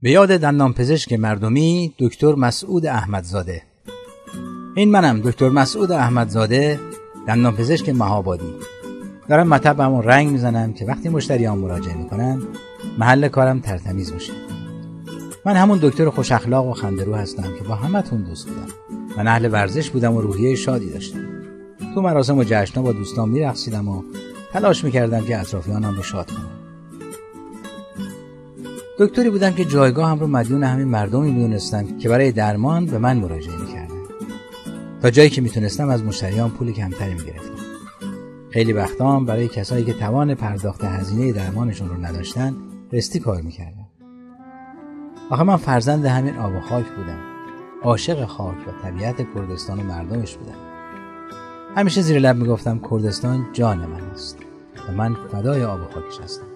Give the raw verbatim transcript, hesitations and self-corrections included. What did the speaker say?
به یاد دندانپزشک مردمی دکتر مسعود احمدزاده. این منم دکتر مسعود احمدزاده، دندانپزشک مهابادی. دارم مطبمو رنگ میزنم که وقتی مشتریان مراجعه میکنن محل کارم ترتمیز باشه. من همون دکتر خوش اخلاق و خنده‌رو هستم که با همتون دوست بودم. من اهل ورزش بودم و روحیه شادی داشتم. تو مراسم و جشن‌ها با دوستان میرقصیدم و تلاش میکردم که اطرافیانم رو شاد کنم. دکتری بودم که جایگاهم رو مدیون همین مردمی میدونستم که برای درمان به من مراجعه میکردن. تا جایی که میتونستم از مشتریان پول کمتری میگرفتم. خیلی وقتا هم برای کسایی که توان پرداخت هزینه درمانشون رو نداشتن رستی کار میکردم. آخه من فرزند همین آب و خاک بودم. عاشق خاک و طبیعت کردستان و مردمش بودم. همیشه زیر لب میگفتم کردستان جان من است و من فدای آب و خاکش هستم.